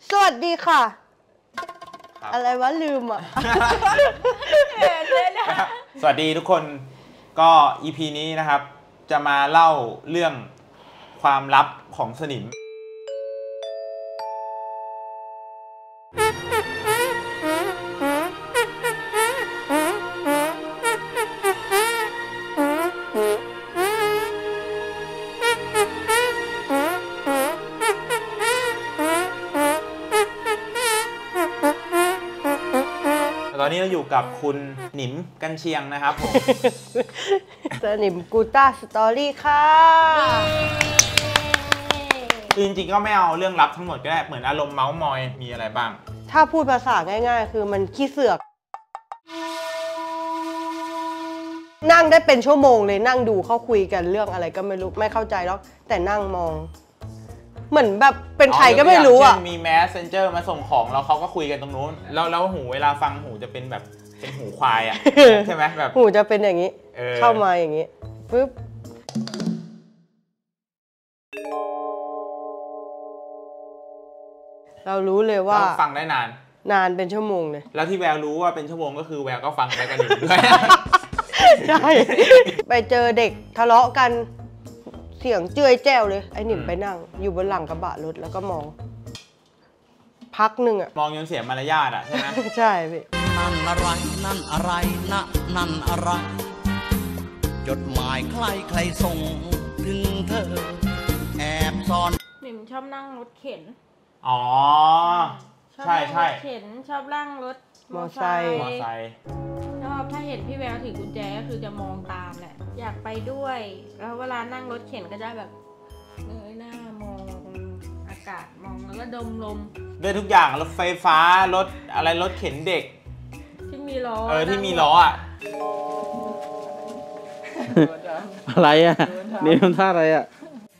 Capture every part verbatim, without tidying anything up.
สวัสดีค่ะอะไรวะลืมอ่ะสวัสดีทุกคนก็ อี พี นี้นะครับจะมาเล่าเรื่องความลับของสนิมตอนนี้เราอยู่กับคุณหนิมกันเชียงนะครับผมสนิมกูต้าสตอรี่ค่ะคือจริงๆก็ไม่เอาเรื่องลับทั้งหมดก็ได้เหมือนอารมณ์เมาส์มอยมีอะไรบ้างถ้าพูดภาษาง่ายๆคือมันขี้เสือกนั่งได้เป็นชั่วโมงเลยนั่งดูเขาคุยกันเรื่องอะไรก็ไม่รู้ไม่เข้าใจหรอกแต่นั่งมองเหมือนแบบเป็นใครก็ไม่รู้อ่ะมีแมสเซนเจอร์มาส่งของแล้วเขาก็คุยกันตรงนู้นแล้วแล้วหูเวลาฟังหูจะเป็นแบบเป็นหูควายอ่ะใช่ไหมแบบหูจะเป็นอย่างนี้เข้ามาอย่างนี้ปึ๊บเรารู้เลยว่าฟังได้นานนานเป็นชั่วโมงเลยแล้วที่แววรู้ว่าเป็นชั่วโมงก็คือแววก็ฟังไปกันอยู่ด้วยใช่ไปเจอเด็กทะเลาะกันเสียงเจือยแจ้วเลยไอ้หนิมไปนั่งอยู่บนหลังกระบะรถแล้วก็มองพักหนึ่งอะมองจนเสียมารยาทอะใช่ไหมใช่พี่นั่นอะไรนั่นอะไรนะนั่นอะไรจดหมายใครใครส่งถึงเธอแอบซ่อนหนิมชอบนั่งรถเข็นอ๋อใช่ใช่เข็นชอบนั่งรถมอไซค์มอไซค์ชอบถ้าเห็นพี่แววถือกุญแจก็คือจะมองตามแหละอยากไปด้วยแล้วเวลานั่งรถเข็นก็จะแบบเงยหน้ามองอากาศมองแล้วก็ดมลมด้วยทุกอย่างรถไฟฟ้ารถอะไรรถเข็นเด็กที่มีล้อเออที่มีล้ออ่ะอะไรอ่ะนี่มันท่าอะไรอ่ะ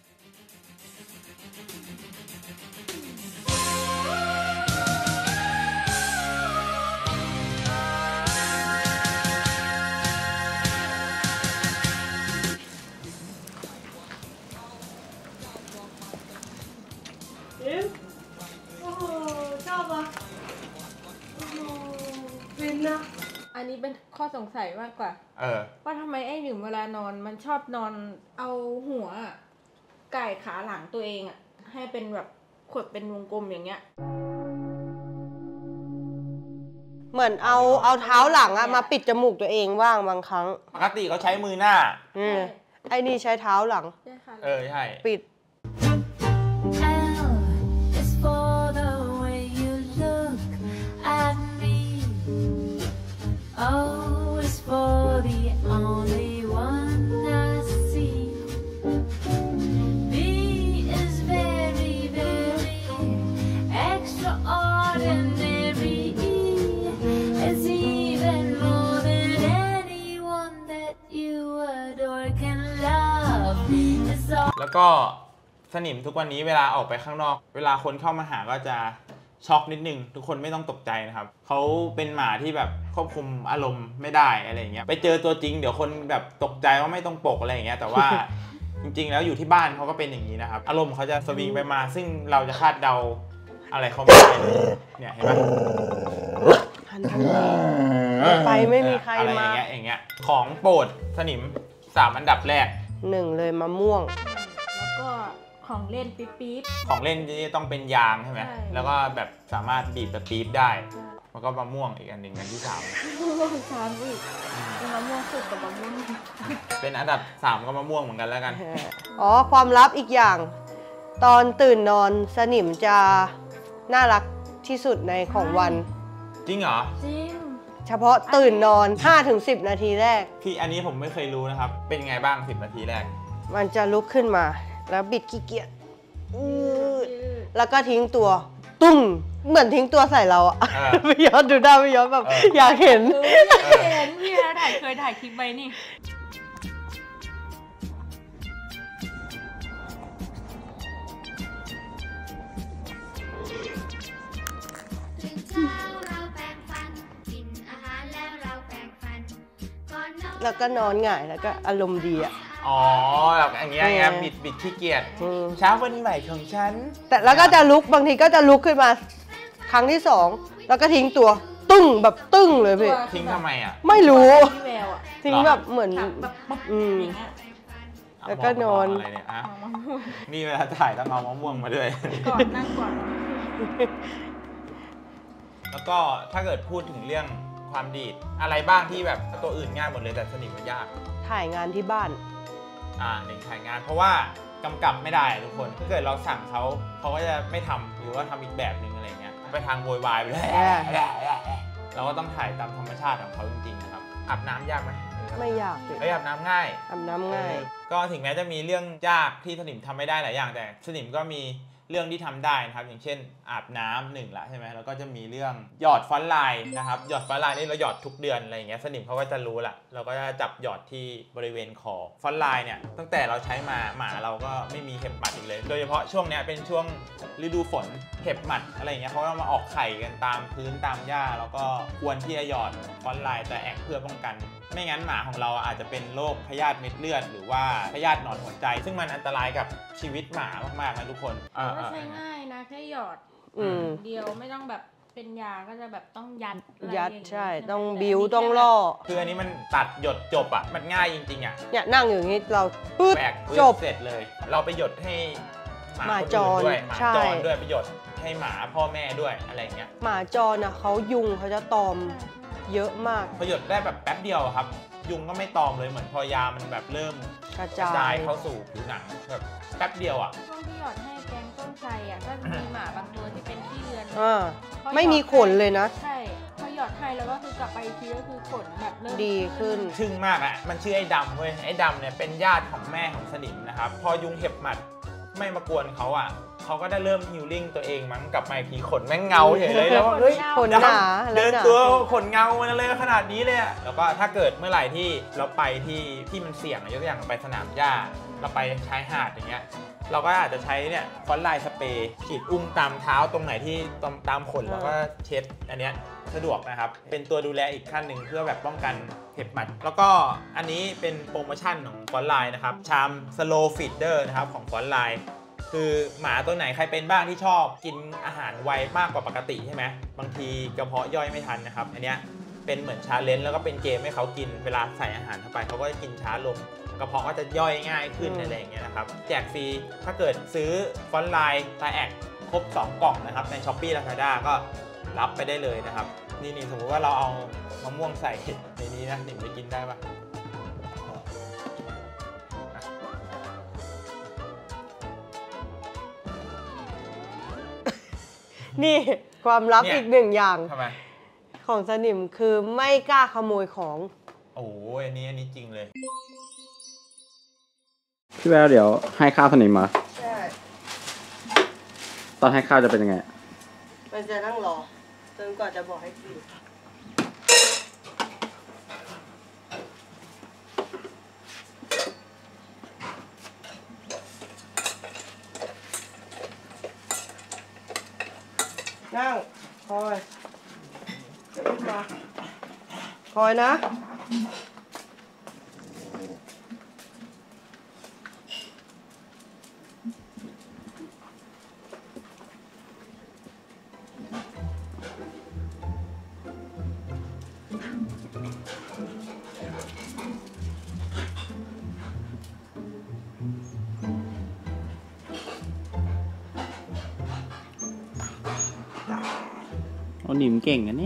โอ้โหชอบอ่ะโอ้โหฟินนะอันนี้เป็นข้อสงสัยมากกว่าเออว่าทำไมไอ้หนิมเวลานอนมันชอบนอนเอาหัวไก่ขาหลังตัวเองอ่ะให้เป็นแบบขดเป็นวงกลมอย่างเงี้ยเหมือนเอาเอาเท้าหลังอะมาปิดจมูกตัวเองบ้างบางครั้งปกติเขาใช้มือหน้าอืมไอ้นี่ใช้เท้าหลังเออใช่ปิดแล้วก็สนิมทุกวันนี้เวลาออกไปข้างนอกเวลาคนเข้ามาหาก็จะช็อกนิดนึงทุกคนไม่ต้องตกใจนะครับเขาเป็นหมาที่แบบควบคุมอารมณ์ไม่ได้อะไรเงี้ยไปเจอตัวจริงเดี๋ยวคนแบบตกใจว่าไม่ต้องปกอะไรอย่างเงี้ยแต่ว่า จริงๆแล้วอยู่ที่บ้านเขาก็เป็นอย่างนี้นะครับอารมณ์เขาจะสวิงไปมาซึ่งเราจะคาดเดาอะไรเขาไม่ได้เลยเนี่ยเห็นไหมทันทีไปไม่มีใครมาอะไรอย่างเงี้ยอย่างเงี้ยของโปรดสนิมสามอันดับแรกหนึ่งเลยมะม่วงแล้วก็ของเล่นปี๊บปี๊บของเล่นที่ต้องเป็นยางใช่ไหมแล้วก็แบบสามารถบีบแบบปี๊บได้แล้วก็มะม่วงอีกอันหนึ่งอันที่สามมะม่วงสามอีกเป็นมะม่วงสุกกับมะม่วงเป็นอันดับสามก็มะม่วงเหมือนกันแล้วกันอ๋อความลับอีกอย่างตอนตื่นนอนสนิมจะน่ารักที่สุดในของวันจริงเหรอจริงเฉพาะตื่นนอน ห้าถึงสิบ นาทีแรกพี่อันนี้ผมไม่เคยรู้นะครับเป็นไงบ้างสิบนาทีแรกมันจะลุกขึ้นมาแล้วบิดขี้เกียจแล้วก็ทิ้งตัวตุ้มเหมือนทิ้งตัวใส่เราอะไม่ย้อนดูได้ไม่ย้อนแบบอยากเห็นอยากเห็นพี่ถ่ายเคยถ่ายคลิปไว้นี่แล้วก็นอนหงายแล้วก็อารมณ์ดีอะอ๋อแบบอย่างเงี้ยไงบิดบิดขี้เกียจอืมเช้าวันใหม่ของฉันแต่แล้วก็จะลุกบางทีก็จะลุกขึ้นมา ครั้งที่สองแล้วก็ทิ้งตัว ตึ้งแบบตึ้งเลยพี่ทิ้งทำไมอ่ะไม่รู้พี่แววอ่ะทิ้งแบบเหมือนถักแบบปุ๊บอืมอย่างเงี้ยแล้วก็นอนอะไรเนี่ยฮะเอามะม่วงนี่เวลาถ่ายต้องเอามะม่วงมาด้วยก่อนนั่งก่อนแล้วก็ถ้าเกิดพูดถึงเรื่องความดีดอะไรบ้างที่แบบตัวอื่นง่ายหมดเลยแต่สนิมมันยากถ่ายงานที่บ้านอ่าหนึ่งถ่ายงานเพราะว่ากำกับไม่ได้ทุกคนถ้าเกิดเราสั่งเขาเขาก็จะไม่ทำหรือว่าทำอีกแบบหนึ่งอะไรเงี้ยไปทางโวยวายไปเลย เราก็ต้องถ่ายตามธรรมชาติของเขาจริงๆนะครับอาบน้ำยากไหมไม่ยากพี่เอ้ยอาบน้ำง่ายอาบน้ำง่ายเออก็ถึงแม้จะมีเรื่องยากที่สนิมทำไม่ได้หลายอย่างแต่สนิมก็มีเรื่องที่ทำได้นะครับอย่างเช่นอาบน้ำหนึ่งละใช่ไหมแล้วก็จะมีเรื่องหยอดฟอนต์ไลน์นะครับหยอดฟอนต์ไลน์นี่เราหยอดทุกเดือนอะไรอย่างเงี้ยสนิมเขาก็จะรู้ละเราก็จะจับหยอดที่บริเวณคอฟอนต์ไลน์เนี่ยตั้งแต่เราใช้มาหมาเราก็ไม่มีเห็บหมัดอีกเลย โดยเฉพาะช่วงเนี้ยเป็นช่วงฤดูฝนเห็บหมัดอะไรอย่างเงี้ยเขาก็มาออกไข่กันตามพื้นตามหญ้าแล้วก็ควรที่จะหยอดฟอนต์ไลน์แต่แอกเพื่อป้องกันไม่งั้นหมาของเราอาจจะเป็นโรคพยาธิเม็ดเลือดหรือว่าพยาธิหนอนหัวใจ ซึ่งมันอันตรายกับชีวิตหมามากๆนะทุกคนแต่ว่าใช้ง่ายนะแค่หยอดอืมเดียวไม่ต้องแบบเป็นยาก็จะแบบต้องยัดอะไรยัดอย่างเงี้ใช่ไหมต้องแต่บิ้วนนี้ต้องแค่ล่อคืออันนี้มันตัดหยดจบอ่ะมันง่ายจริงๆอ่ะเนี่ยนั่งอยู่อย่างนี้เราปึ๊ดแบกปึ๊จบเสร็จเลย เราไปหยดให้หมาหมาคนจอื่รนด้วยหมาใช่จรด้วยไปหยดให้หมาพ่อแม่ด้วยอะไรอย่างเงี้ยหมาจรนะเขายุงเขาจะตอมเยอะมากพอหยดได้แบบแป๊บเดียวอะครับ ยุงก็ไม่ตอมเลยเหมือนพอยามันแบบเริ่มกระกระจาจาย ยเข้าสู่ผิวหนังแบบแป๊บเดียวอ่ะช่วงที่หยอดให้แกงต้นไทรอ่ะก็จะมีหมาบางตัวที่เป็นขี้เลือนอ่าพอหยอดไม่มีขนเลยนะใช่พอหยอดให้แล้วก็คือกลับไปอีกทีก็คือขนแบบเริ่มดีขึ้นทึ่งมากอ่ะมันชื่อไอ้ดำเว้ยไอ้ดำเนี่ยเป็นญาติของแม่ของสนิมนะครับพอยุงเห็บหมัดไม่มากวนเขาอ่ะเขาก็ได้เริ่มฮิลลิ่งตัวเองมั้งกลับมาอีกทีขนแม่งเงาเฉยเลยแล้วว่าเฮ้ยขนหนาเดินแล้หาตัวขนเงามันเลยขนาดนี้เลยอะแล้วก็ถ้าเกิดเมื่อไหร่ที่เราไปที่ที่มันเสี่ยงยกตัวอย่างเราไปสนามหญ้าเราไปชายหาดอย่างเงี้ยเราก็อาจจะใช้เนี่ยฟอนต์ไลน์สเปรย์ฉีดอุ้งตามเท้าตรงไหนที่ตามตามขนแล้วก็เช็ดอันเนี้ยสะดวกนะครับเป็นตัวดูแลอีกขั้นหนึ่งเพื่อแบบป้องกันเห็บหมัดแล้วก็อันนี้เป็นโปรโมชั่นของฟอนต์ไลน์นะครับชามสโลว์ฟีดเดอร์นะครับของฟอนต์ไลน์คือหมาตัวไหนใครเป็นบ้างที่ชอบกินอาหารไวมากกว่าปกติใช่ไหมบางทีกระเพาะย่อยไม่ทันนะครับอันเนี้ยเป็นเหมือนชาเลนจ์แล้วก็เป็นเกมให้เขากินเวลาใส่อาหารเข้าไปเขาก็จะกินช้าลงกระเพาะก็จะย่อยง่ายขึ้นอืมอะไรอย่างเงี้ยนะครับแจกฟรีถ้าเกิดซื้อฟอนต์ไลน์ไลน์แอคครบสองกล่องนะครับใน Shopee Lazada ก็รับไปได้เลยนะครับนี่นี่สมมติว่าเราเอามะม่วงใส่ในนี้นะหนิมจะกินได้ปะนี่ความลับอีกหนึ่งอย่างทำไมของสนิมคือไม่กล้าขโมยของโอ้ยอันนี้อันนี้จริงเลยพี่แววเดี๋ยวให้ข้าวสนิมมาใช่ตอนให้ข้าวจะเป็นยังไงมันจะนั่งรอจนกว่าจะบอกให้กินนั่งคอยเดี๋ยวขึ้นมาคอยนะโอ้หนิมเก่งอะเนี่ย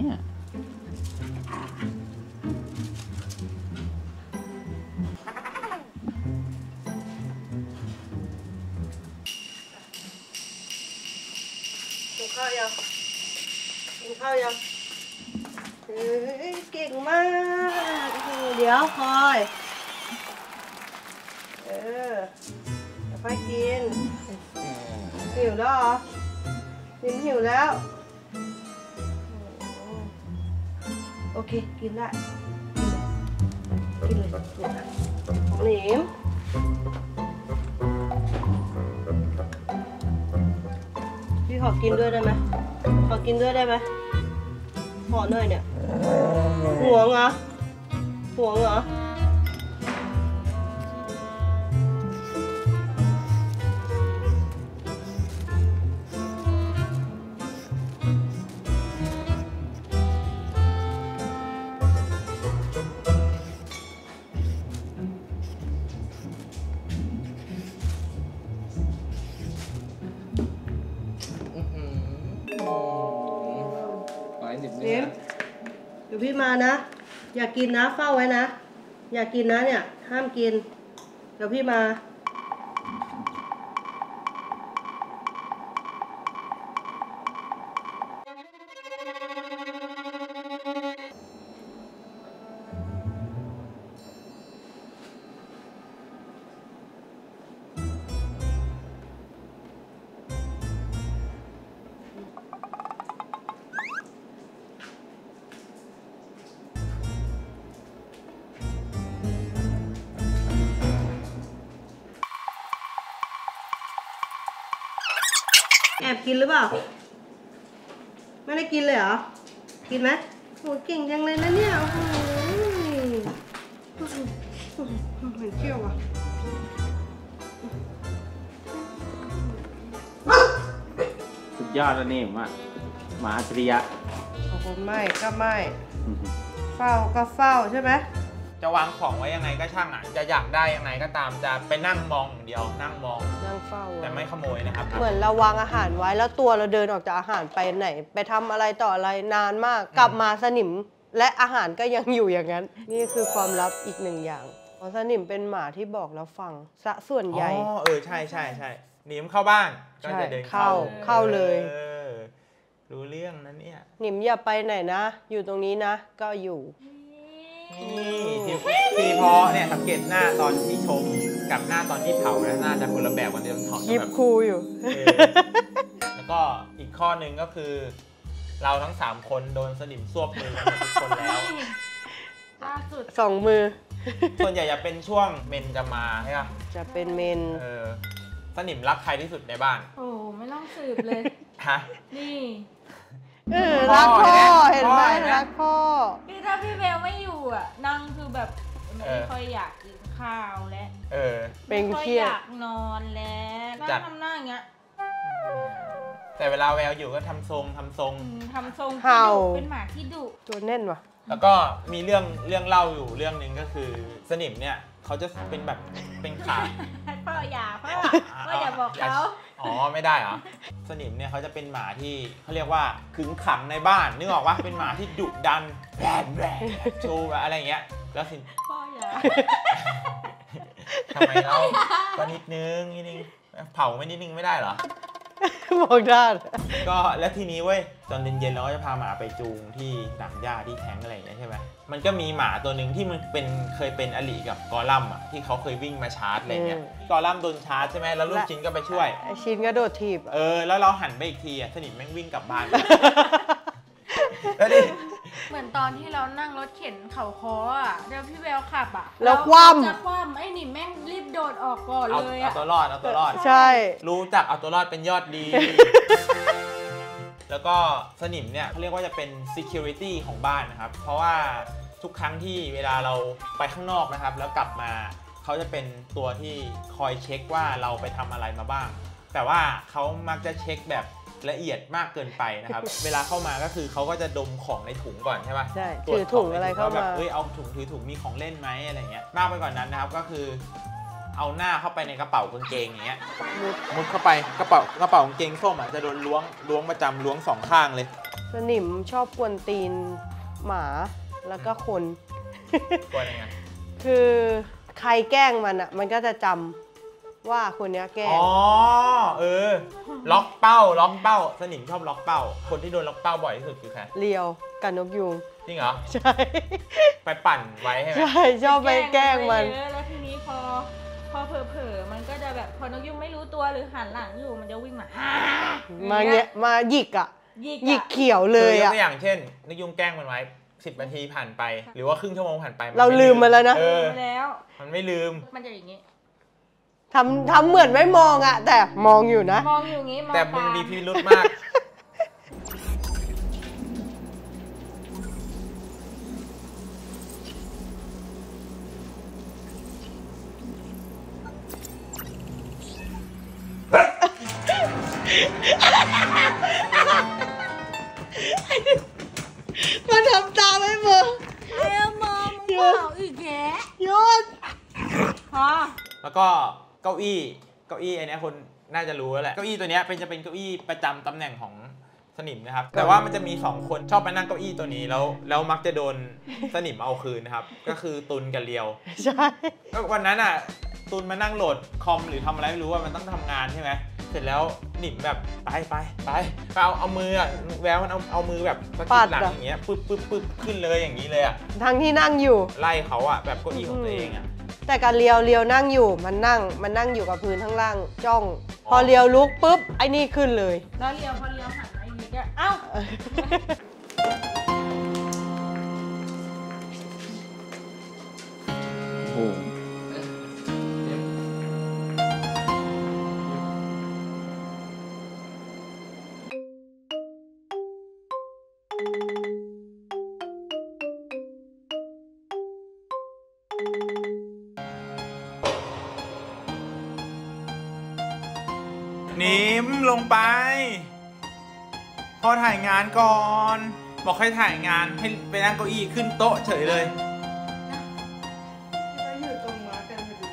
กินข้าวยังกินข้าวยังเฮ้ยเก่งมากเดี๋ยวคอยเออเดี๋ยวค่อยกินหิวแล้วเหรอกินหิวแล้วโอเคกินได้กินเลยหนิมพี่ขอกินด้วยได้ไหมขอกินด้วยได้ไหมขอหน่อยเนี่ยห่วงเหรอห่วงเหรอปล่อยนิดนึนิงมเดี๋ยวพี่มานะ อย่ากินนะเฝ้าไว้นะ อย่ากินนะเนี่ย ห้ามกิน เดี๋ยวพี่มา แอบกินหรือเปล่า ไม่ได้กินเลยเหรอ กินไหมโหเก่งจังเลยนะเนี่ยโอ้โหเหมือนเขี้ยวอ่ะสุดยอดแล้วนี่ผมว่าหมาอัจฉริยะโอ้โหไม่ก็ไม่ เฝ้าก็เฝ้าใช่ไหมจะวางของไว้ยังไงก็ช่างอ่ะ จะอยากได้ยังไงก็ตาม จะไปนั่งมองอย่างเดียว นั่งมองนั่งเฝ้าอะแต่ไม่ขโมยนะครับเหมือนเราวางอาหารไว้แล้วตัวเราเดินออกจากอาหารไปไหน ไปทำอะไรต่ออะไรนานมาก กลับมาสนิมและอาหารก็ยังอยู่อย่างนั้น นี่คือความลับอีกหนึ่งอย่างเพราะสนิมเป็นหมาที่บอกแล้วฟังซะส่วนใหญ่อ๋อ เออ ใช่ใช่ใช่หนีมเข้าบ้าน ก็จะเดินเข้าใช่เข้าเข้าเลยออรู้เรื่องนั้นเนี่ยหนิมอย่าไปไหนนะ อยู่ตรงนี้นะ ก็อยู่นี่ที่ที่พอเนี่ยสังเกตหน้าตอนที่ชมกับหน้าตอนที่เผานะน่าจะคนละแบบกันเดิมถอดยิบแบบคูอยู่เออแล้วก็อีกข้อหนึ่งก็คือ เราทั้งสามคนโดนสนิมซวบมือกันหมดทุกคนแล้วล่าสุดสองมือส่วนใหญ่จะเป็นช่วงเมนจะมาใช่ปะจะเป็นเมนเออสนิมรักใครที่สุดในบ้านโอ้ไม่ต้องสืบเลยฮะนี่เออรักพ่อพ่อเห็นไหมเห็นไหมรักพ่อคือถ้าพี่เบลไม่อยู่อ่ะนางคือแบบเอไม่อค่อยอยากกินข้าวแล้วเออเป็นไม่ค่อยเครียอดยากนอนแล้วนั่งจัดทำหน้าอย่างเงี้ยแต่เวลาแววอยู่ก็ทำทรงทำทรงอืมทำทรงที่เห่าดุเป็นหมาที่ดุตัวแน่นว่ะแล้วก็มีเรื่องเรื่องเล่าอยู่เรื่องหนึ่งก็คือสนิมเนี่ยเขาจะเป็นแบบเป็นขาพ่ออย่าพ่อพ่ออย่าบอกเขาอ๋อไม่ได้เหรอสนิมเนี่ยเขาจะเป็นหมาที่เขาเรียกว่าขึงขังในบ้านนึกออกว่าเป็นหมาที่ดุดันแบนแบนโชว์แบบอะไรอย่างเงี้ยแล้วสิพ่ออย่าทำไมเราก็นิดนึงนิดนึงเผาไม่นิดนึงไม่ได้เหรอมองด้านก็แล้วทีนี้เว้ยตอนเย็นๆเราก็จะพาหมาไปจูงที่หนังหญ้าที่แท้งอะไรอย่างเงี้ยใช่ไหมมันก็มีหมาตัวหนึ่งที่มันเป็นเคยเป็นอลิกับกอลัมน์อ่ะที่เขาเคยวิ่งมาชาร์จอะไรเงี้ยกอลัมน์โดนชาร์จใช่ไหมแล้วลูกชิ้นก็ไปช่วยไอชินก็โดดถีบเออแล้วเราหันไปอีกทีอ่ะสนิมแม่งวิ่งกลับบ้าน แล้วดิเหมือนตอนที่เรานั่งรถเข็นเขาคออ่ะเดี๋ยวพี่เบลขับอ่ะแล้วคว่ำจะคว่ำไอ้นี่แม่งรีบโดดออกก่อนเอาเลยเอาอ่ะตัวรอดเอาตัวรอดใช่รู้จักเอาตัวรอดเป็นยอดดี แล้วก็สนิมเนี่ยเขาเรียกว่าจะเป็น security ของบ้านนะครับ เพราะว่าทุกครั้งที่เวลาเราไปข้างนอกนะครับ แล้วกลับมาเขาจะเป็นตัวที่คอยเช็คว่าเราไปทำอะไรมาบ้าง แต่ว่าเขามักจะเช็คแบบละเอียดมากเกินไปนะครับ เวลาเข้ามาก็คือเขาก็จะดมของในถุงก่อนใช่ปะใช่ตรวจถือถุงอะไรเข้าว่แบบมาเอ้ยเอาถุงถือถุงมีของเล่นไหมอะไรเงี้ยมากไปกว่านนั้นนะครับก็คือเอาหน้าเข้าไปในกระเป๋ากางเกงอย่างเงี้ยมุดมุดเข้าไปกระเป๋ากระเป๋ากางเกงส้มอ่ะจะโดนล้วงล้วงประจำล้วงสองข้างเลยสนิมชอบกวนตีนหมาแล้วก็คนกลัวยังไงคือใครแกล้งมันอ่ะ มันก็จะจำว่าคนเนี้ยแกล้งอ๋อเออล็อกเป้าล็อกเป้าสนิมชอบล็อกเป้า คนที่โดนล็อกเป้าบ่อยที่สุดคือใครเลียวกับนกยูงจริงเหรอใช่ไปปั่นไว้ใช่ไหมใช่ชอบไปแกล้งมันเยอะแล้วทีนี้พอพอเผลอๆมันก็จะแบบพอนกยุงไม่รู้ตัวหรือหันหลังอยู่มันจะวิ่งมามาเงี้ยมาหยิกอ่ะหยิกหยิกอะเขียวเลยคืยกอ่ะตัวอย่างเช่นนกยุงแกล้งมันไว้สิบนาทีผ่านไป หรือว่าครึ่งชั่วโมงผ่านไปนเราไลืมมันแล้วนะเออไปแล้วมันไม่ลืมมันจะอย่างงี้ทำทำเหมือนไม่มองอ่ะ แต่มองอยู่นะมองอยู่อย่างงี้มองแต่มึงตามีพิรุธมากมันทำตาไม่เบิ่งเอ้ยมองมึงเปล่าอีกแกโยนพอแล้วก็เก้าอี้เก้าอี้ไอ้เนี้ยคนน่าจะรู้แล้วแหละเก้าอี้ตัวเนี้ยเป็นจะเป็นเก้าอี้ประจำตำแหน่งของสนิมนะครับแต่ว่ามันจะมีสองคนชอบไปนั่งเก้าอี้ตัวนี้แล้วแล้วมักจะโดนสนิมเอาคืนนะครับก็คือตุนกับเลียวใช่วันนั้นอ่ะตุนมานั่งโหลดคอมหรือทำอะไรไม่รู้ว่ามันต้องทำงานใช่ไหมเสร็จแล้วหนิมแบบไปไปไปไปเอาเอามืออ่ะแววมันเอาเอามือแบบสะกิดหลังอย่างเงี้ยปึ๊บปึ๊บปึ๊บขึ้นเลยอย่างนี้เลยอ่ะทั้งที่นั่งอยู่ไล่เขาอ่ะแบบเก้าอี้ของตัวเองอ่ะแต่การเลียวเลียวนั่งอยู่มันนั่งมันนั่งอยู่กับพื้นข้างล่างจ้องพอเลียวลุกปุ๊บไอ้นี่ขึ้นเลยแล้วเลียวพอเลียวหันมาอีกนิดก็เอ้าโอ้นิมลงไปพอถ่ายงานก่อนบอกให้ถ่ายงานให้ไปนั่งเก้าอี้ขึ้นโต๊ะเฉยเลยอยู่ตรงมากันพอดี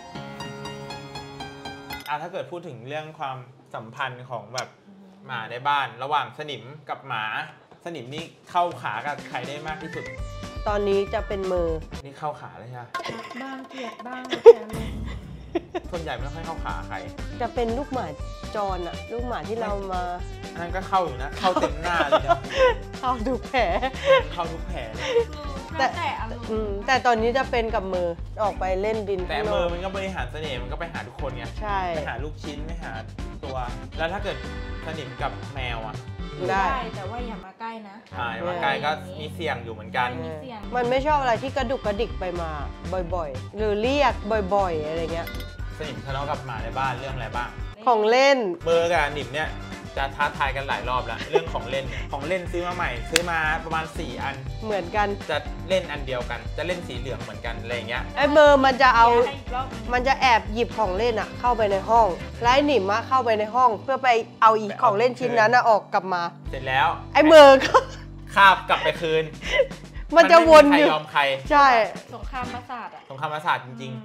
อ่ะถ้าเกิดพูดถึงเรื่องความสัมพันธ์ของแบบหมาในบ้านระหว่างสนิมกับหมาสนิมนี่เข้าขากับใครได้มากที่สุดตอนนี้จะเป็นมือนี่เข้าขาเลยใช่ไหมบ้างเกลียดบ้างส่วนใหญ่ไม่ค่อยเข้าขาใครจะเป็นลูกหมาจรอะลูกหมาที่เรามาอันนั้นก็เข้าอยู่นะเข้าเต็มหน้าเลยนะเข้าทุกแผลเข้าทุกแผลเลยแต่แต่ตอนนี้จะเป็นกับมือออกไปเล่นดินแต่มือมันก็บริหารเสน่ห์มันก็ไปหาทุกคนไงใช่ไปหาลูกชิ้นไปหาตัวแล้วถ้าเกิดสนิมกับแมวอะได้แต่ว่าอย่ามาใกล้นะอ่าอย่ามาใกล้ก็มีเสี่ยงอยู่เหมือนกันมันไม่ชอบอะไรที่กระดุกกระดิกไปมาบ่อยๆหรือเรียกบ่อยๆอะไรเงี้ยสนิมทะเลาะกับหมาในบ้านเรื่องอะไรบ้างของเล่นเบอร์กับหนิมเนี่ยจะท้าทายกันหลายรอบแล้วเรื่องของเล่นเนี่ยของเล่นซื้อมาใหม่ซื้อมาประมาณสี่อันเหมือนกันจะเล่นอันเดียวกันจะเล่นสีเหลืองเหมือนกันอะไรเงี้ยไอ้เบอร์มันจะเอามันจะแอบหยิบของเล่นอะเข้าไปในห้องแล้วไอ้หนิมอะเข้าไปในห้องเพื่อไปเอาอีกของเล่นชิ้นนั้นอะออกกลับมาเสร็จแล้วไอ้เบอร์ก็คาบกลับไปคืนมันจะวนอยู่ใครยอมใครใช่สงครามประสาทอะสงครามประสาทจริงๆ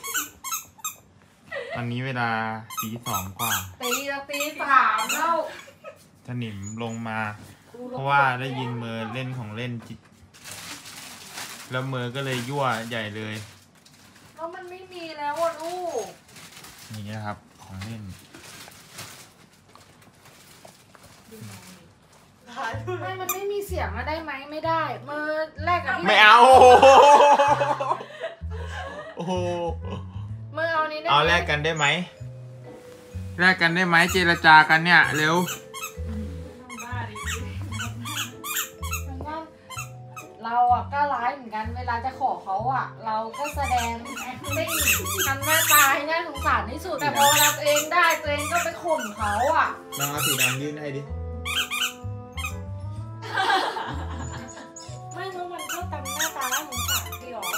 วันนี้เวลาตีสองกว่าตีจะตีสามแล้วสนิมลงมาเพราะว่าได้ยินเมอเล่นของเล่นจิแล้วเมอก็เลยยั่วใหญ่เลยแล้วมันไม่มีแล้วอ่ะลูกนี่นะครับของเล่นไม่มันไม่มีเสียงอะได้ไหมไม่ได้เมอแรกกับไม่เอาโอ้โหเมื่อเอานี้ได้เอาแลกกันได้ไหมแลกกันได้ไหมเจรจากันเนี่ยเร็วเราอ่ะก็ร้ายเหมือนกันเวลาจะขอเขาอ่ะเราก็แสดง acting ทำหน้าตาให้น่าสงสารที่สุดแต่พอเราตัวเองได้ตัวเองก็ไปข่มเขาอ่ะลองเอาสีดำยื่นให้ดิไม่เพราะมันก็ทำหน้าตาน่าสงสารพี่หรอ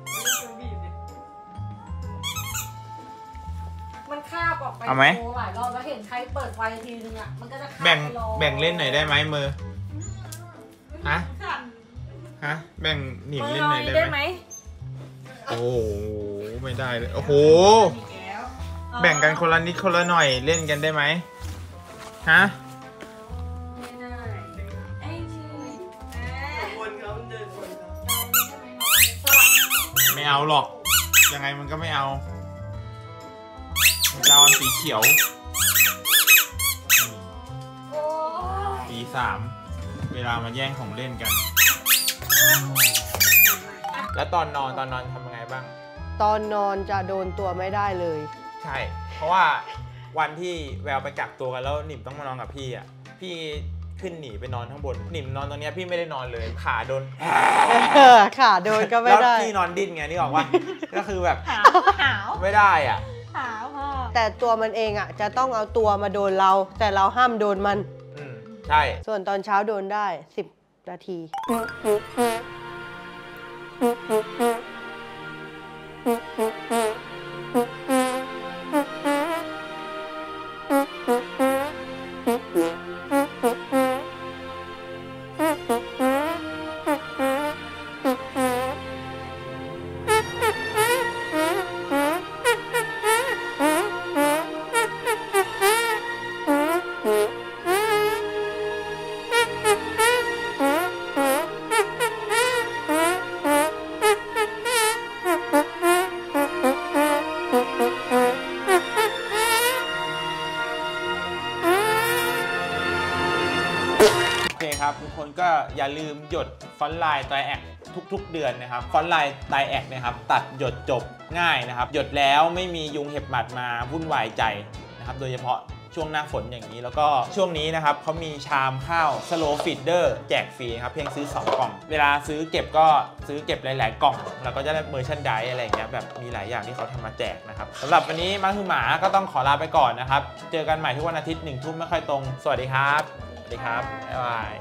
มันคาบออกไปโชว์หลายรอบแล้วเห็นใครเปิดไฟทีนึงอ่ะมันก็จะแบ่งแบ่งเล่นหน่อยได้ไหมมือฮะฮะแบ่งหนิมเล่นหน่อยได้ไหมโอ้โหไม่ได้เลยโอ้โหแบ่งกันคนละนิดคนละหน่อยเล่นกันได้ไหมฮะไม่ได้ไอ้นี่วนเขาเดินวนเขาไม่เอาหรอกยังไงมันก็ไม่เอาจะเอาสีเขียวปีสามเวลามาแย่งของเล่นกันแล้วตอนนอนตอนนอนทำยังไงบ้างตอนนอนจะโดนตัวไม่ได้เลยใช่เพราะว่าวันที่แววไปกักตัวกันแล้วหนิมต้องมานอนกับพี่อ่ะพี่ขึ้นหนีไปนอนข้างบนหนิมนอนตรงนี้พี่ไม่ได้นอนเลยขาโดนขาโดนก็ไม่ได้แล้วพี่นอนดิ้นไงนี่บอกว่าก็คือแบบหาวไม่ได้อ่ะหาวพ่อแต่ตัวมันเองอ่ะจะต้องเอาตัวมาโดนเราแต่เราห้ามโดนมันอืมใช่ส่วนตอนเช้าโดนได้สิบนาทีเคครับทุกคนก็อย่าลืมหยดฟอนต์ไลน์ไตรแอคทุกๆเดือนนะครับฟอนต์ไลน์ไตรแอคนะครับตัดหยดจบง่ายนะครับหยดแล้วไม่มียุงเห็บหมัดมาวุ่นวายใจนะครับโดยเฉพาะช่วงหน้าฝนอย่างนี้แล้วก็ช่วงนี้นะครับเขามีชามข้าวสโลว์ฟีดเดอร์แจกฟรีครับเพียงซื้อสองกล่องเวลาซื้อเก็บก็ซื้อเก็บหลายๆกล่องแล้วก็จะได้เมอร์ชันไดส์อะไรอย่างเงี้ยแบบมีหลายอย่างที่เขาทำมาแจกนะครับสำหรับวันนี้มาคือหมาก็ต้องขอลาไปก่อนนะครับเจอกันใหม่ทุกวันอาทิตย์หนึ่งทุ่มไม่ค่อยตรงสวัสดีครับสวัสดีครับบ๊ายบาย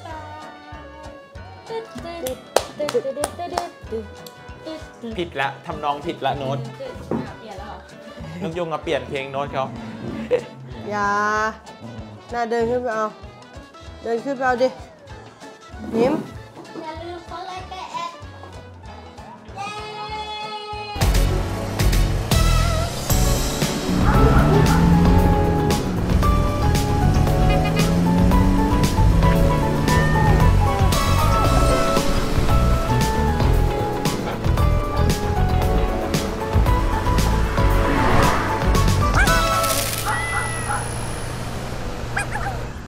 ผิดละทำนองผิดละโน้ตเปลี่ยนแล้วเหรอนุกยุงมาเปลี่ยนเพลงโน้ตเขาอย่าน่าเดินขึ้นไปเอา เดินขึ้นไปเอาดิยิ้ม